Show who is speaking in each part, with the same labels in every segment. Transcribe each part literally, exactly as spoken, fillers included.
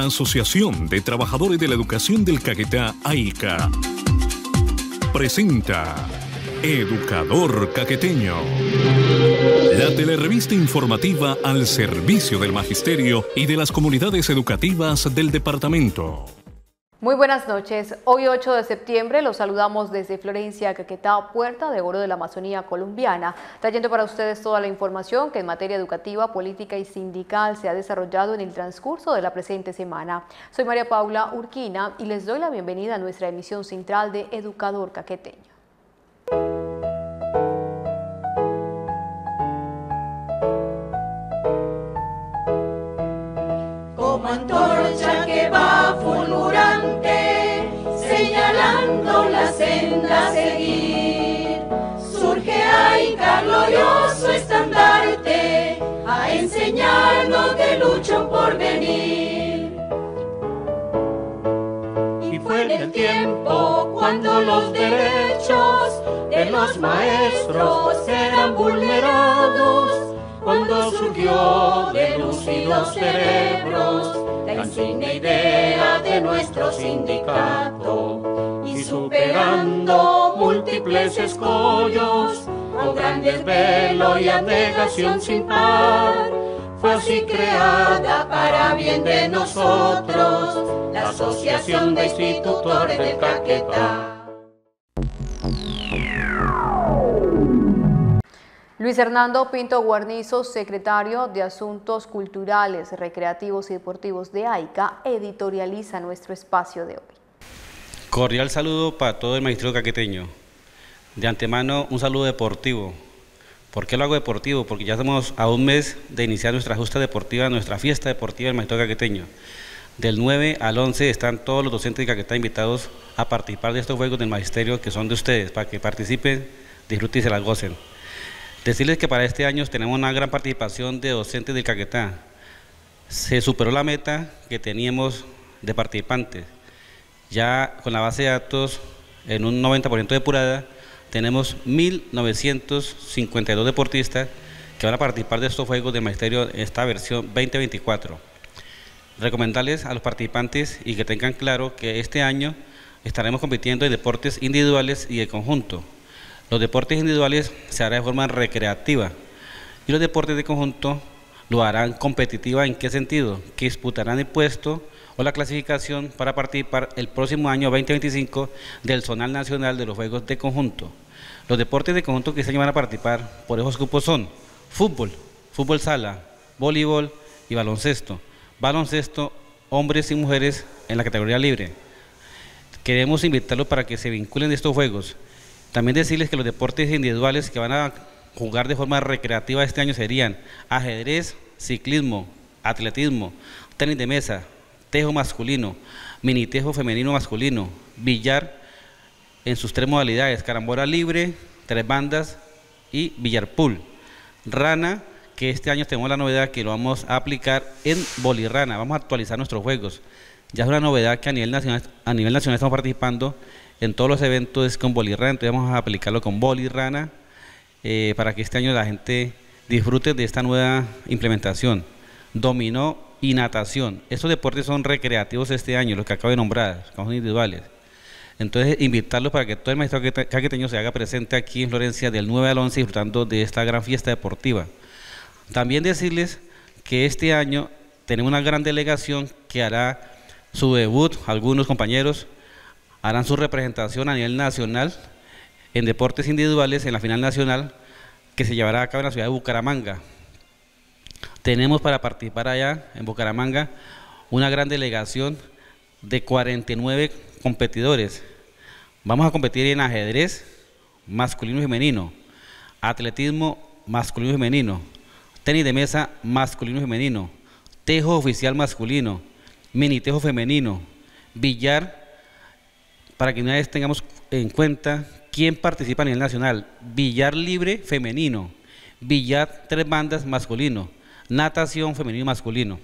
Speaker 1: La Asociación de Trabajadores de la Educación del Caquetá, AICA, presenta Educador Caqueteño, la telerrevista informativa al servicio del magisterio y de las comunidades educativas del departamento.
Speaker 2: Muy buenas noches. Hoy ocho de septiembre los saludamos desde Florencia, Caquetá, Puerta de Oro de la Amazonía colombiana, trayendo para ustedes toda la información que en materia educativa, política y sindical se ha desarrollado en el transcurso de la presente semana. Soy María Paula Urquina y les doy la bienvenida a nuestra emisión central de Educador Caqueteño.
Speaker 3: Como antorcha que va fulgurante, señalando la senda a seguir, surge AICA glorioso estandarte, a enseñarnos de lucha un porvenir. Y fue en el tiempo cuando los derechos de los maestros eran vulnerados, cuando surgió de lúcidos cerebros la insignia idea de nuestro sindicato, y superando múltiples escollos, con gran desvelo y abnegación sin par, fue así creada para bien de nosotros la Asociación de Institutores del Caquetá.
Speaker 2: Luis Hernando Pinto Guarnizo, secretario de Asuntos Culturales, Recreativos y Deportivos de AICA, editorializa nuestro espacio de hoy.
Speaker 4: Cordial saludo para todo el magisterio caqueteño. De antemano, un saludo deportivo. ¿Por qué lo hago deportivo? Porque ya estamos a un mes de iniciar nuestra justa deportiva, nuestra fiesta deportiva del magisterio caqueteño. Del nueve al once están todos los docentes de Caquetá invitados a participar de estos juegos del magisterio que son de ustedes, para que participen, disfruten y se las gocen. Decirles que para este año tenemos una gran participación de docentes del Caquetá. Se superó la meta que teníamos de participantes. Ya con la base de datos en un noventa por ciento depurada, tenemos mil novecientos cincuenta y dos deportistas que van a participar de estos juegos del magisterio en esta versión veinte veinticuatro. Recomendarles a los participantes y que tengan claro que este año estaremos compitiendo en deportes individuales y de conjunto. Los deportes individuales se harán de forma recreativa y los deportes de conjunto lo harán competitiva. ¿En qué sentido? Que disputarán el puesto o la clasificación para participar el próximo año veinte veinticinco del Zonal Nacional de los Juegos de Conjunto. Los deportes de conjunto que se van a participar por esos grupos son fútbol, fútbol sala, voleibol y baloncesto. Baloncesto, hombres y mujeres en la categoría libre. Queremos invitarlos para que se vinculen de estos juegos. También decirles que los deportes individuales que van a jugar de forma recreativa este año serían ajedrez, ciclismo, atletismo, tenis de mesa, tejo masculino, mini tejo femenino masculino, billar en sus tres modalidades, carambola libre, tres bandas y billar pool. Rana, que este año tenemos la novedad que lo vamos a aplicar en bolirrana, vamos a actualizar nuestros juegos. Ya es una novedad que a nivel nacional, a nivel nacional estamos participando en todos los eventos con bolirrana, entonces vamos a aplicarlo con bolirrana eh, para que este año la gente disfrute de esta nueva implementación. Dominó y natación. Estos deportes son recreativos este año, los que acabo de nombrar, son individuales. Entonces, invitarlos para que todo el magisterio caqueteño se haga presente aquí en Florencia del nueve al once disfrutando de esta gran fiesta deportiva. También decirles que este año tenemos una gran delegación que hará su debut, algunos compañeros harán su representación a nivel nacional en deportes individuales en la final nacional que se llevará a cabo en la ciudad de Bucaramanga. Tenemos para participar allá en Bucaramanga una gran delegación de cuarenta y nueve competidores. Vamos a competir en ajedrez masculino y femenino, atletismo masculino y femenino, tenis de mesa masculino y femenino, tejo oficial masculino, mini tejo femenino, billar, para que una vez tengamos en cuenta quién participa a nivel nacional, billar libre femenino, billar tres bandas masculino, natación femenino y masculino.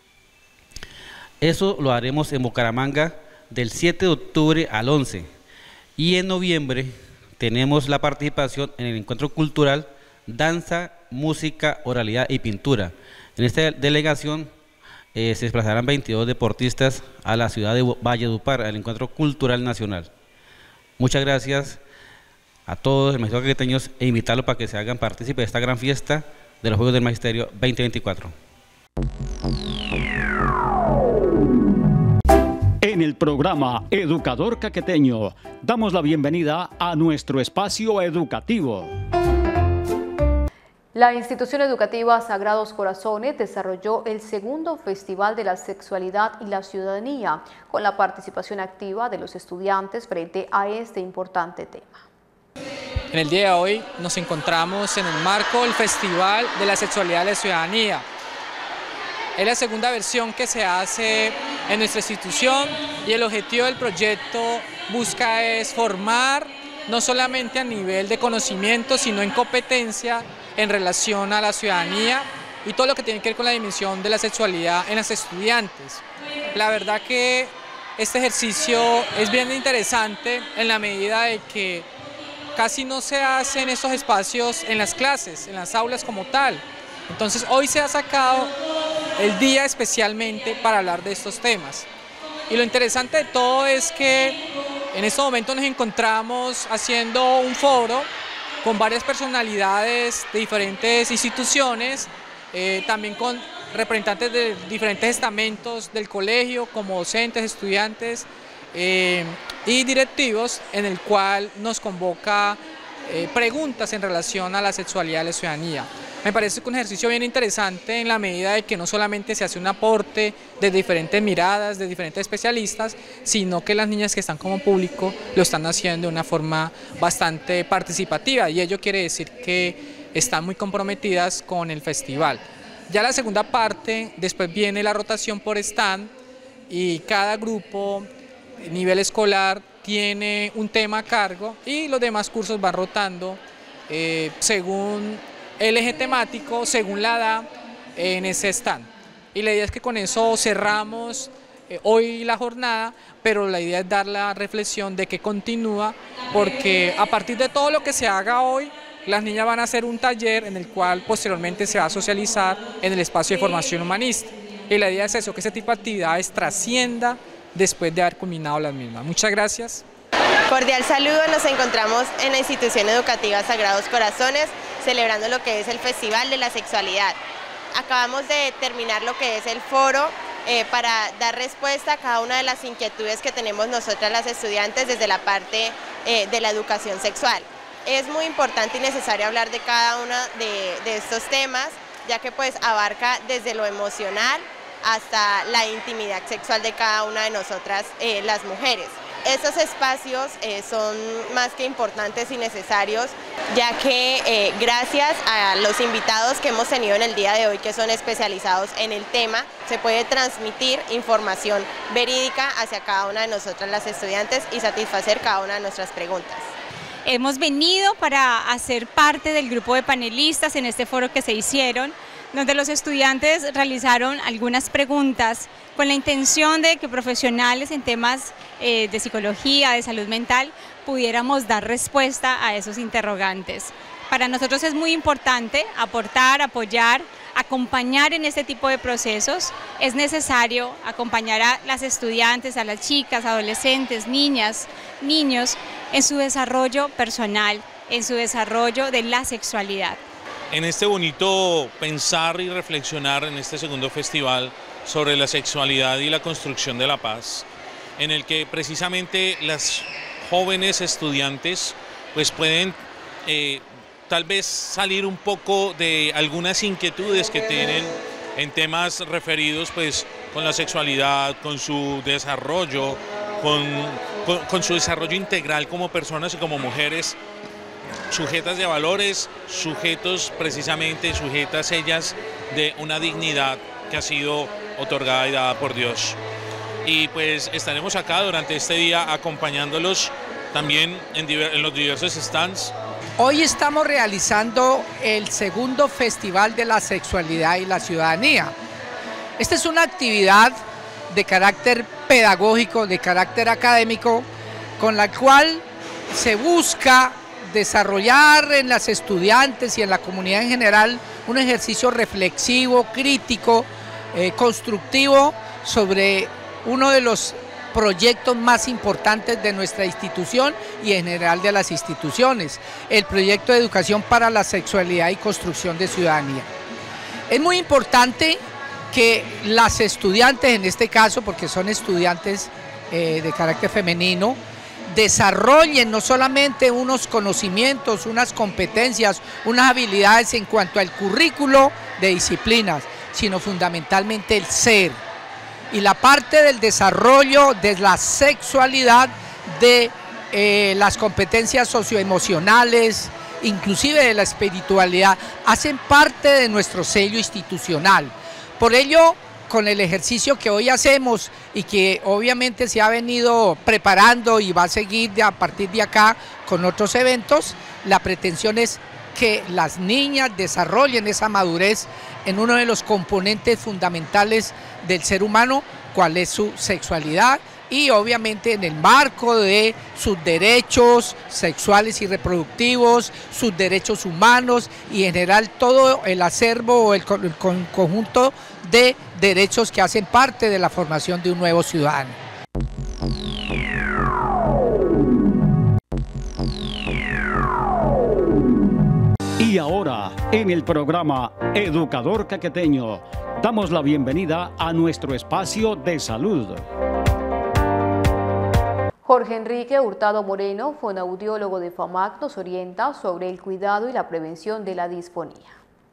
Speaker 4: Eso lo haremos en Bucaramanga del siete de octubre al once. Y en noviembre tenemos la participación en el encuentro cultural Danza, Música, Oralidad y Pintura. En esta delegación eh, se desplazarán veintidós deportistas a la ciudad de Valledupar, al Encuentro Cultural Nacional. Muchas gracias a todos los magisteros caqueteños e invitarlos para que se hagan partícipes de esta gran fiesta de los Juegos del Magisterio veinte veinticuatro.
Speaker 5: En el programa Educador Caqueteño damos la bienvenida a nuestro espacio educativo.
Speaker 2: La institución educativa Sagrados Corazones desarrolló el segundo Festival de la Sexualidad y la Ciudadanía, con la participación activa de los estudiantes frente a este importante tema.
Speaker 6: En el día de hoy nos encontramos en el marco del Festival de la Sexualidad y la Ciudadanía. Es la segunda versión que se hace en nuestra institución y el objetivo del proyecto busca es formar no solamente a nivel de conocimiento, sino en competencia en relación a la ciudadanía y todo lo que tiene que ver con la dimensión de la sexualidad en las estudiantes. La verdad que este ejercicio es bien interesante en la medida de que casi no se hace en estos espacios en las clases, en las aulas como tal. Entonces hoy se ha sacado el día especialmente para hablar de estos temas. Y lo interesante de todo es que en estos momentos nos encontramos haciendo un foro con varias personalidades de diferentes instituciones, eh, también con representantes de diferentes estamentos del colegio, como docentes, estudiantes eh, y directivos, en el cual nos convoca eh, preguntas en relación a la sexualidad y la ciudadanía. Me parece que un ejercicio bien interesante en la medida de que no solamente se hace un aporte de diferentes miradas, de diferentes especialistas, sino que las niñas que están como público lo están haciendo de una forma bastante participativa y ello quiere decir que están muy comprometidas con el festival. Ya la segunda parte, después viene la rotación por stand y cada grupo, nivel escolar, tiene un tema a cargo y los demás cursos van rotando eh, según el eje temático, según la edad, en ese stand. Y la idea es que con eso cerramos eh, hoy la jornada, pero la idea es dar la reflexión de que continúa, porque a partir de todo lo que se haga hoy, las niñas van a hacer un taller en el cual posteriormente se va a socializar en el espacio de formación humanista. Y la idea es eso, que ese tipo de actividades trascienda después de haber culminado las mismas. Muchas gracias.
Speaker 7: Cordial saludo, nos encontramos en la institución educativa Sagrados Corazones celebrando lo que es el Festival de la Sexualidad. Acabamos de terminar lo que es el foro eh, para dar respuesta a cada una de las inquietudes que tenemos nosotras las estudiantes desde la parte eh, de la educación sexual. Es muy importante y necesario hablar de cada uno de, de estos temas, ya que pues abarca desde lo emocional hasta la intimidad sexual de cada una de nosotras, eh, las mujeres. Estos espacios eh, son más que importantes y necesarios, ya que eh, gracias a los invitados que hemos tenido en el día de hoy, que son especializados en el tema, se puede transmitir información verídica hacia cada una de nosotras las estudiantes y satisfacer cada una de nuestras preguntas.
Speaker 8: Hemos venido para hacer parte del grupo de panelistas en este foro que se hicieron, donde los estudiantes realizaron algunas preguntas con la intención de que profesionales en temas eh, de psicología, de salud mental, pudiéramos dar respuesta a esos interrogantes. Para nosotros es muy importante aportar, apoyar, acompañar en este tipo de procesos. Es necesario acompañar a las estudiantes, a las chicas, adolescentes, niñas, niños, en su desarrollo personal, en su desarrollo de la sexualidad.
Speaker 9: En este bonito pensar y reflexionar en este segundo festival sobre la sexualidad y la construcción de la paz, en el que precisamente las jóvenes estudiantes pues pueden eh, tal vez salir un poco de algunas inquietudes que tienen en temas referidos pues con la sexualidad, con su desarrollo, con, con, con su desarrollo integral como personas y como mujeres, sujetas de valores, sujetos precisamente, sujetas ellas de una dignidad que ha sido otorgada y dada por Dios. Y pues estaremos acá durante este día acompañándolos también en, en los diversos stands.
Speaker 10: Hoy estamos realizando el segundo Festival de la Sexualidad y la Ciudadanía. Esta es una actividad de carácter pedagógico, de carácter académico, con la cual se busca desarrollar en las estudiantes y en la comunidad en general un ejercicio reflexivo, crítico, eh, constructivo sobre uno de los proyectos más importantes de nuestra institución y en general de las instituciones, el proyecto de educación para la sexualidad y construcción de ciudadanía. Es muy importante que las estudiantes, en este caso, porque son estudiantes eh, de carácter femenino, desarrollen no solamente unos conocimientos, unas competencias, unas habilidades en cuanto al currículo de disciplinas, sino fundamentalmente el ser. Y la parte del desarrollo de la sexualidad, de eh, las competencias socioemocionales, inclusive de la espiritualidad, hacen parte de nuestro sello institucional. Por ello, con el ejercicio que hoy hacemos y que obviamente se ha venido preparando y va a seguir a partir de acá con otros eventos, la pretensión es que las niñas desarrollen esa madurez en uno de los componentes fundamentales del ser humano, cuál es su sexualidad, y obviamente en el marco de sus derechos sexuales y reproductivos, sus derechos humanos y en general todo el acervo o el, el, el conjunto de derechos que hacen parte de la formación de un nuevo ciudadano.
Speaker 5: Y ahora, en el programa Educador Caqueteño, damos la bienvenida a nuestro espacio de salud.
Speaker 2: Jorge Enrique Hurtado Moreno, fonoaudiólogo de FAMAC, nos orienta sobre el cuidado y la prevención de la disfonía.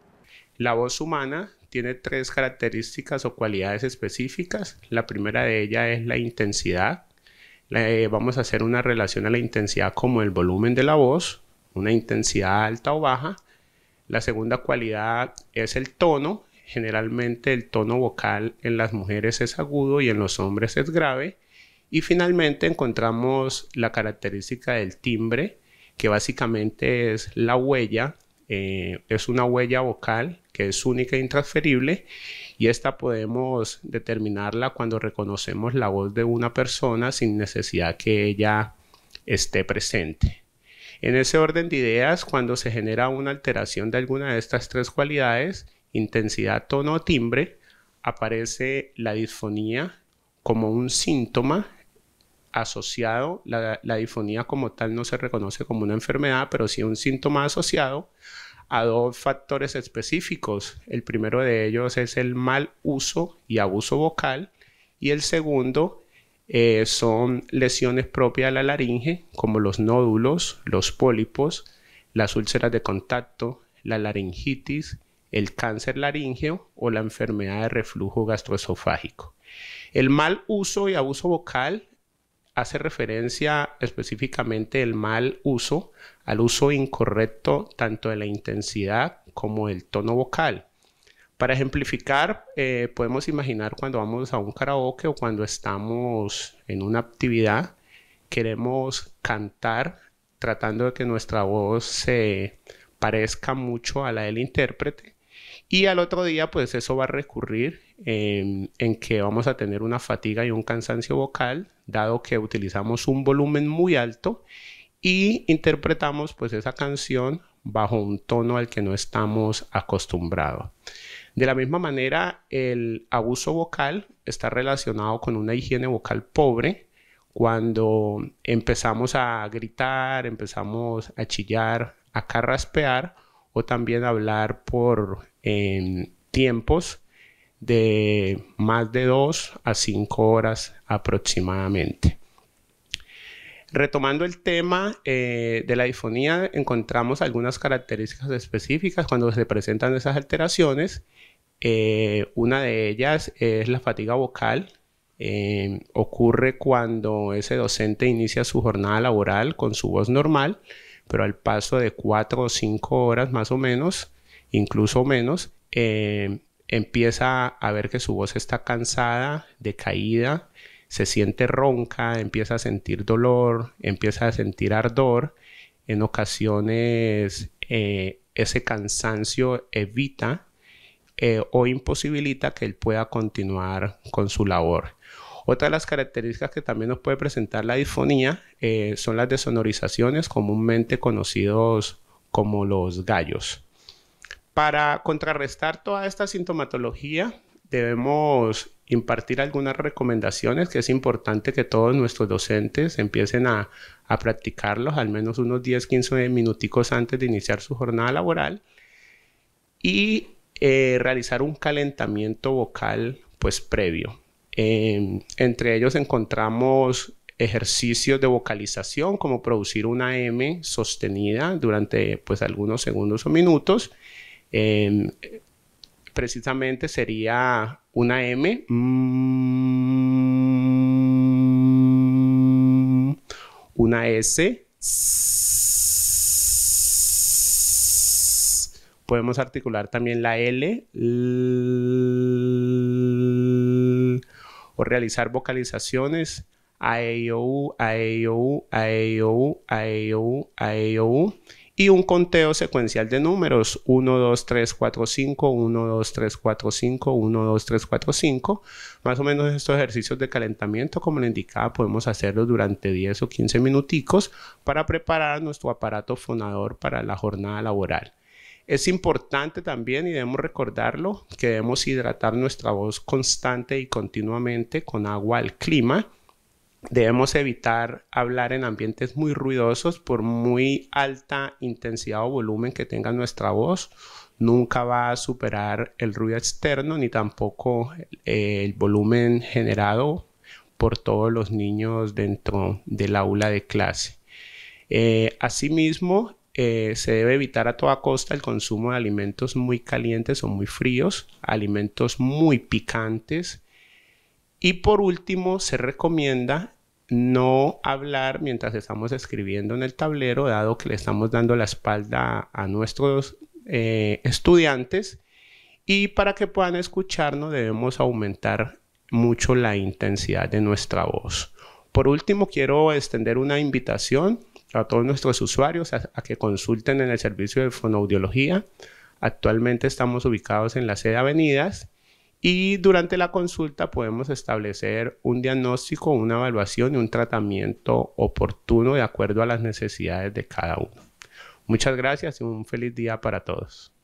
Speaker 11: La voz humana tiene tres características o cualidades específicas. La primera de ellas es la intensidad. La, eh, vamos a hacer una relación a la intensidad como el volumen de la voz, una intensidad alta o baja. La segunda cualidad es el tono. Generalmente el tono vocal en las mujeres es agudo y en los hombres es grave. Y finalmente encontramos la característica del timbre, que básicamente es la huella, eh, es una huella vocal que es única e intransferible, y esta podemos determinarla cuando reconocemos la voz de una persona sin necesidad que ella esté presente. En ese orden de ideas, cuando se genera una alteración de alguna de estas tres cualidades, intensidad, tono o timbre, aparece la disfonía como un síntoma asociado. La, la disfonía como tal no se reconoce como una enfermedad, pero sí un síntoma asociado a dos factores específicos. El primero de ellos es el mal uso y abuso vocal, y el segundo eh, son lesiones propias de la laringe, como los nódulos, los pólipos, las úlceras de contacto, la laringitis, el cáncer laríngeo o la enfermedad de reflujo gastroesofágico. El mal uso y abuso vocal hace referencia específicamente el mal uso al uso incorrecto tanto de la intensidad como del tono vocal. Para ejemplificar, eh, podemos imaginar cuando vamos a un karaoke o cuando estamos en una actividad, queremos cantar tratando de que nuestra voz se parezca mucho a la del intérprete, y al otro día pues eso va a recurrir en, en que vamos a tener una fatiga y un cansancio vocal, dado que utilizamos un volumen muy alto y interpretamos pues esa canción bajo un tono al que no estamos acostumbrados. De la misma manera, el abuso vocal está relacionado con una higiene vocal pobre. Cuando empezamos a gritar, empezamos a chillar, a carraspear o también a hablar por eh, tiempos de más de dos a cinco horas aproximadamente. Retomando el tema eh, de la disfonía, encontramos algunas características específicas cuando se presentan esas alteraciones. Eh, una de ellas es la fatiga vocal. Eh, ocurre cuando ese docente inicia su jornada laboral con su voz normal, pero al paso de cuatro o cinco horas más o menos, incluso menos, eh, empieza a ver que su voz está cansada, decaída, se siente ronca, empieza a sentir dolor, empieza a sentir ardor. En ocasiones eh, ese cansancio evita eh, o imposibilita que él pueda continuar con su labor. Otra de las características que también nos puede presentar la disfonía eh, son las desonorizaciones, comúnmente conocidos como los gallos. Para contrarrestar toda esta sintomatología debemos impartir algunas recomendaciones que es importante que todos nuestros docentes empiecen a, a practicarlos al menos unos diez a quince minuticos antes de iniciar su jornada laboral y eh, realizar un calentamiento vocal pues previo. Eh, entre ellos encontramos ejercicios de vocalización como producir una M sostenida durante pues algunos segundos o minutos. Eh, precisamente sería una M, mm, una S, s, podemos articular también la L, l, o realizar vocalizaciones a, e, i, o, u, a, e, i, o, u, a, e, i, o, u, a, e, i, o, u, a, e, i, o, u, y un conteo secuencial de números uno, dos, tres, cuatro, cinco, uno, dos, tres, cuatro, cinco, uno, dos, tres, cuatro, cinco. Más o menos estos ejercicios de calentamiento, como le indicaba, podemos hacerlos durante diez o quince minuticos para preparar nuestro aparato fonador para la jornada laboral. Es importante también, y debemos recordarlo, que debemos hidratar nuestra voz constante y continuamente con agua al clima. Debemos evitar hablar en ambientes muy ruidosos por muy alta intensidad o volumen que tenga nuestra voz. Nunca va a superar el ruido externo ni tampoco eh, el volumen generado por todos los niños dentro del aula de clase. Eh, asimismo, eh, se debe evitar a toda costa el consumo de alimentos muy calientes o muy fríos, alimentos muy picantes. Y por último, se recomienda no hablar mientras estamos escribiendo en el tablero, dado que le estamos dando la espalda a nuestros eh, estudiantes. Y para que puedan escucharnos, debemos aumentar mucho la intensidad de nuestra voz. Por último, quiero extender una invitación a todos nuestros usuarios a, a que consulten en el servicio de fonoaudiología. Actualmente estamos ubicados en la sede Avenidas. Y durante la consulta podemos establecer un diagnóstico, una evaluación y un tratamiento oportuno de acuerdo a las necesidades de cada uno. Muchas gracias y un feliz día para todos.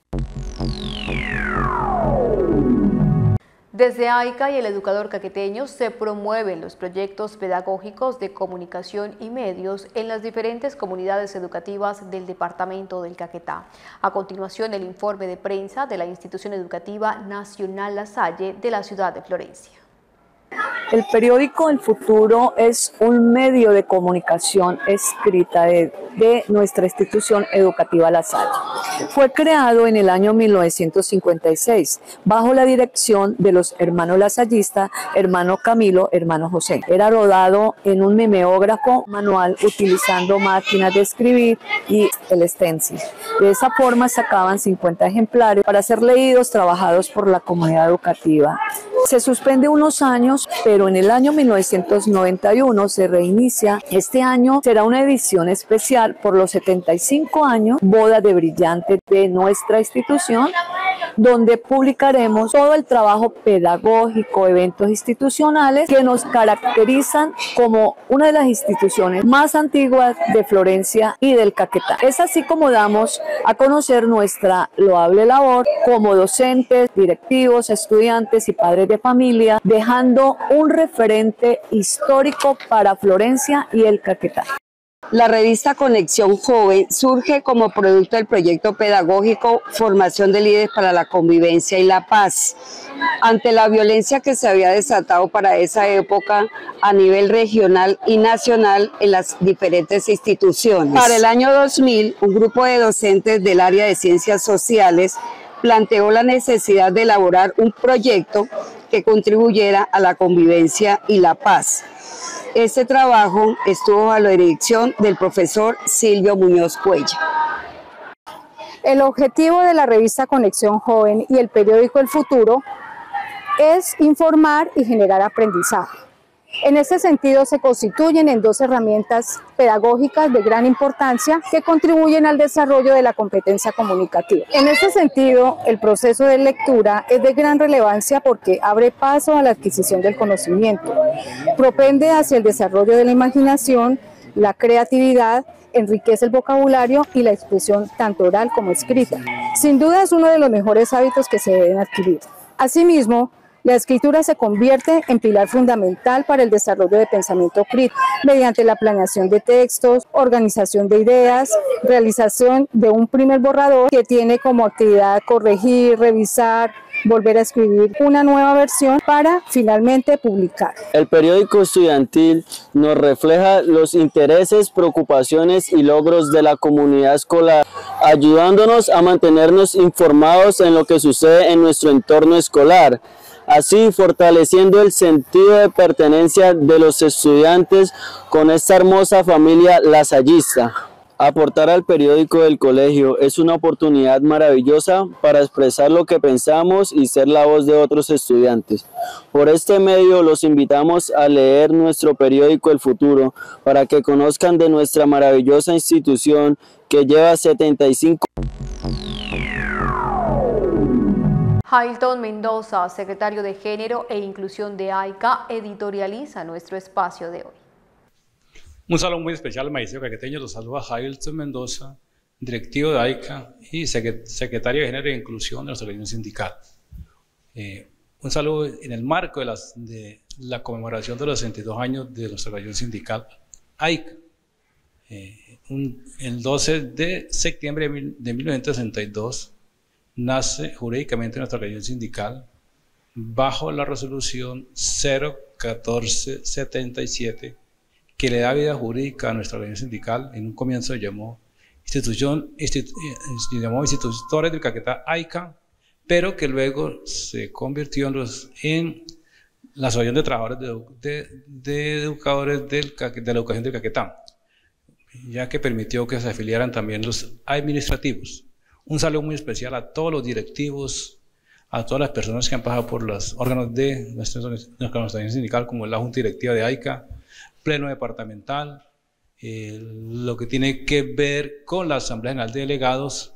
Speaker 2: Desde AICA y el educador caqueteño se promueven los proyectos pedagógicos de comunicación y medios en las diferentes comunidades educativas del departamento del Caquetá. A continuación, el informe de prensa de la Institución Educativa Nacional La Salle de la ciudad de Florencia.
Speaker 12: El periódico El Futuro es un medio de comunicación escrita de, de nuestra institución educativa La Salle. Fue creado en el año mil novecientos cincuenta y seis bajo la dirección de los hermanos lasallistas, hermano Camilo, hermano José. Era rodado en un mimeógrafo manual utilizando máquinas de escribir y el stencil. De esa forma sacaban cincuenta ejemplares para ser leídos, trabajados por la comunidad educativa. Se suspende unos años, pero en el año mil novecientos noventa y uno se reinicia. Este año será una edición especial por los setenta y cinco años, boda de brillante de nuestra institución, donde publicaremos todo el trabajo pedagógico, eventos institucionales que nos caracterizan como una de las instituciones más antiguas de Florencia y del Caquetá. Es así como damos a conocer nuestra loable labor como docentes, directivos, estudiantes y padres de familia, dejando un referente histórico para Florencia y el Caquetá.
Speaker 13: La revista Conexión Joven surge como producto del proyecto pedagógico Formación de Líderes para la Convivencia y la Paz, ante la violencia que se había desatado para esa época a nivel regional y nacional en las diferentes instituciones. Para el año dos mil, un grupo de docentes del área de Ciencias Sociales planteó la necesidad de elaborar un proyecto que contribuyera a la convivencia y la paz. Este trabajo estuvo a la dirección del profesor Silvio Muñoz Cuella.
Speaker 14: El objetivo de la revista Conexión Joven y el periódico El Futuro es informar y generar aprendizaje. En este sentido, se constituyen en dos herramientas pedagógicas de gran importancia que contribuyen al desarrollo de la competencia comunicativa. En este sentido, el proceso de lectura es de gran relevancia porque abre paso a la adquisición del conocimiento, propende hacia el desarrollo de la imaginación, la creatividad, enriquece el vocabulario y la expresión tanto oral como escrita. Sin duda es uno de los mejores hábitos que se deben adquirir. Asimismo, la escritura se convierte en pilar fundamental para el desarrollo de pensamiento crítico, mediante la planeación de textos, organización de ideas, realización de un primer borrador que tiene como actividad corregir, revisar, volver a escribir una nueva versión para finalmente publicar.
Speaker 15: El periódico estudiantil nos refleja los intereses, preocupaciones y logros de la comunidad escolar, ayudándonos a mantenernos informados en lo que sucede en nuestro entorno escolar, así fortaleciendo el sentido de pertenencia de los estudiantes con esta hermosa familia lasallista. Aportar al periódico del colegio es una oportunidad maravillosa para expresar lo que pensamos y ser la voz de otros estudiantes. Por este medio los invitamos a leer nuestro periódico El Futuro para que conozcan de nuestra maravillosa institución que lleva setenta y cinco
Speaker 2: Hailton Mendoza, secretario de Género e Inclusión de AICA, editorializa nuestro espacio de hoy.
Speaker 16: Un saludo muy especial al maestro caqueteño, los saluda Hailton Mendoza, directivo de AICA y secretario de Género e Inclusión de nuestra organización sindical. Eh, un saludo en el marco de, las, de la conmemoración de los sesenta y dos años de nuestra organización sindical AICA. Eh, un, el doce de septiembre de, mil, de mil novecientos sesenta y dos nace jurídicamente nuestra organización sindical bajo la resolución cero catorce setenta y siete que le da vida jurídica a nuestra organización sindical. En un comienzo llamó Institución Institu, llamó Institutores del Caquetá AICA, pero que luego se convirtió en, los, en la Asociación de Trabajadores de, de, de Educadores del, de la Educación del Caquetá, ya que permitió que se afiliaran también los administrativos. Un saludo muy especial a todos los directivos, a todas las personas que han pasado por los órganos de nuestra, nuestra organización sindical, como la Junta Directiva de AICA, Pleno Departamental, eh, lo que tiene que ver con la Asamblea General de Delegados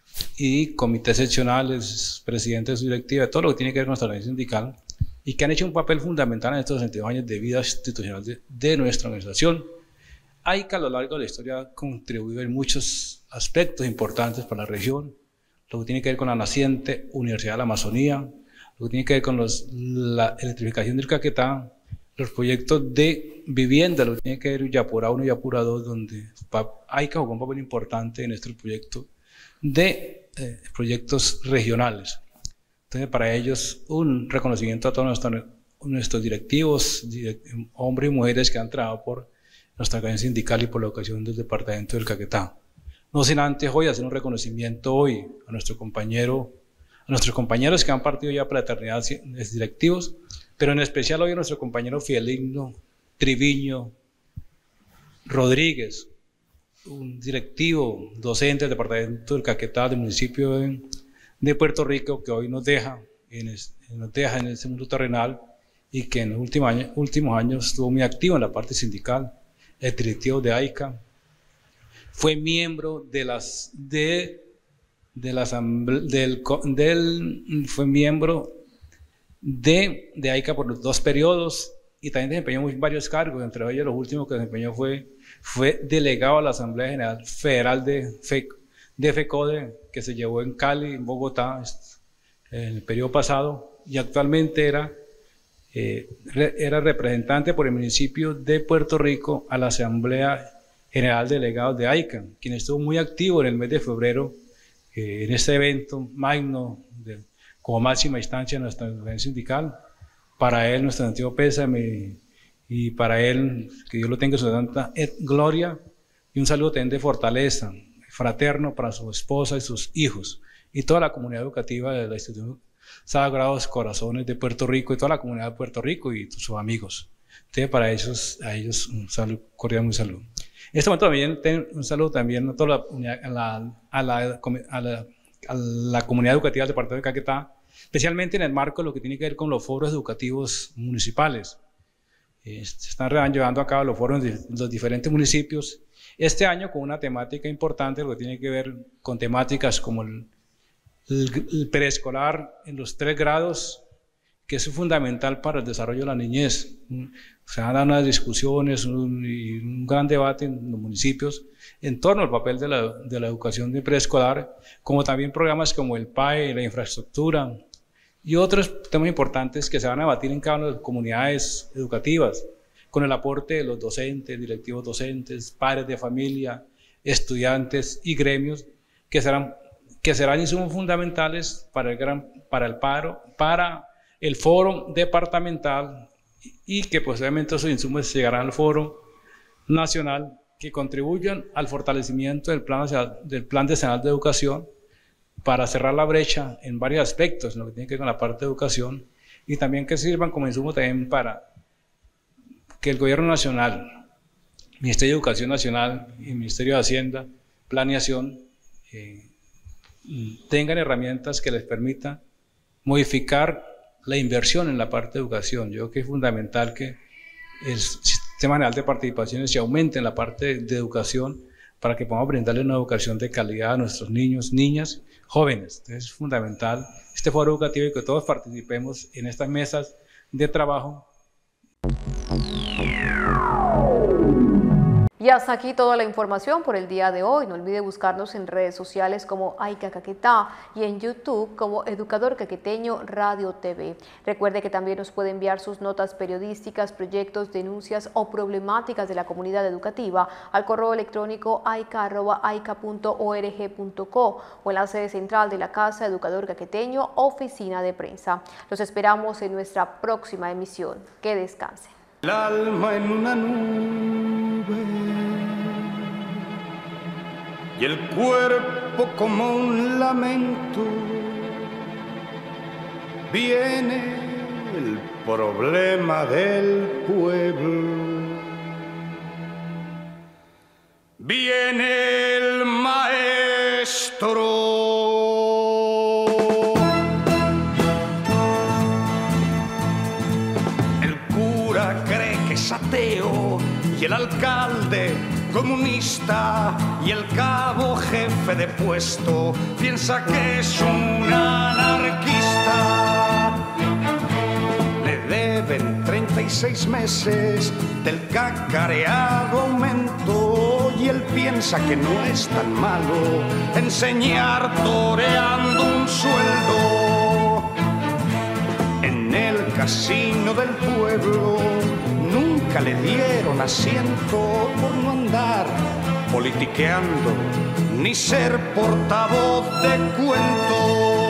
Speaker 16: y comités seccionales, presidentes de su directiva, todo lo que tiene que ver con nuestra organización sindical, y que han hecho un papel fundamental en estos sesenta y dos años de vida institucional de, de nuestra organización. AICA a lo largo de la historia ha contribuido en muchos aspectos importantes para la región, lo que tiene que ver con la naciente Universidad de la Amazonía, lo que tiene que ver con los, la electrificación del Caquetá, los proyectos de vivienda, lo que tiene que ver Yapura uno y Yapura dos, donde AICA jugó un papel importante en este proyecto de eh, proyectos regionales. Entonces, para ellos, un reconocimiento a todos nuestros, nuestros directivos, direct, hombres y mujeres que han trabajado por nuestra organización sindical y por la educación del departamento del Caquetá. No sin antes hoy hacer un reconocimiento hoy a nuestro compañero, a nuestros compañeros que han partido ya para la eternidad de directivos, pero en especial hoy a nuestro compañero Fideligno Triviño Rodríguez, un directivo docente del departamento del Caquetá del municipio de, de Puerto Rico, que hoy nos deja en, es, nos deja en ese mundo terrenal y que en los últimos años, últimos años estuvo muy activo en la parte sindical, el directivo de AICA. Fue miembro de las de, de la asamblea del, del fue miembro de, de AICA por los dos periodos y también desempeñó varios cargos, entre ellos los últimos que desempeñó fue, fue delegado a la Asamblea General Federal de, Fe, de FECODE, que se llevó en Cali, en Bogotá, en el periodo pasado, y actualmente era, eh, era representante por el municipio de Puerto Rico a la Asamblea General de Delegados de AICA, quien estuvo muy activo en el mes de febrero eh, en este evento magno de, como máxima instancia de nuestra organización sindical. Para él nuestro antiguo pésame y para él que Dios lo tenga en su santa gloria, y un saludo también de fortaleza fraterno para su esposa y sus hijos y toda la comunidad educativa de la institución Sagrados Corazones de Puerto Rico y toda la comunidad de Puerto Rico y sus amigos. Entonces, para ellos, a ellos un saludo cordial, un saludo. En este momento también tengo un saludo también a, toda la, a, la, a, la, a, la, a la comunidad educativa del departamento de Caquetá, especialmente en el marco de lo que tiene que ver con los foros educativos municipales. Eh, se están llevando a cabo los foros de los diferentes municipios, este año con una temática importante, lo que tiene que ver con temáticas como el, el, el preescolar en los tres grados, que es fundamental para el desarrollo de la niñez. Se han dado unas discusiones un, y un gran debate en los municipios en torno al papel de la, de la educación de preescolar, como también programas como el P A E, la infraestructura, y otros temas importantes que se van a debatir en cada una de las comunidades educativas, con el aporte de los docentes, directivos docentes, padres de familia, estudiantes y gremios, que serán, que serán insumos fundamentales para el, gran, para el paro, para el foro departamental, y que posiblemente esos insumos llegarán al foro nacional, que contribuyan al fortalecimiento del plan, del plan decenal de educación para cerrar la brecha en varios aspectos, en lo que tiene que ver con la parte de educación, y también que sirvan como insumo también para que el Gobierno Nacional, Ministerio de Educación Nacional y Ministerio de Hacienda, Planeación, eh, tengan herramientas que les permitan modificar la inversión en la parte de educación. Yo creo que es fundamental que el Sistema General de Participaciones se aumente en la parte de educación para que podamos brindarle una educación de calidad a nuestros niños, niñas, jóvenes. Entonces es fundamental este foro educativo y que todos participemos en estas mesas de trabajo.
Speaker 2: Y hasta aquí toda la información por el día de hoy. No olvide buscarnos en redes sociales como AICA Caquetá y en YouTube como Educador Caqueteño Radio T V. Recuerde que también nos puede enviar sus notas periodísticas, proyectos, denuncias o problemáticas de la comunidad educativa al correo electrónico aica arroba aica punto org punto co o en la sede central de la Casa Educador Caqueteño, oficina de prensa. Los esperamos en nuestra próxima emisión. Que descansen.
Speaker 17: El alma en una nube y el cuerpo como un lamento. Viene el problema del pueblo. Viene el maestro. Ateo y el alcalde comunista y el cabo jefe de puesto piensa que es un anarquista. Le deben treinta y seis meses del cacareado aumento y él piensa que no es tan malo enseñar toreando un sueldo. En el casino del pueblo nunca le dieron asiento por no andar politiqueando ni ser portavoz de cuentos.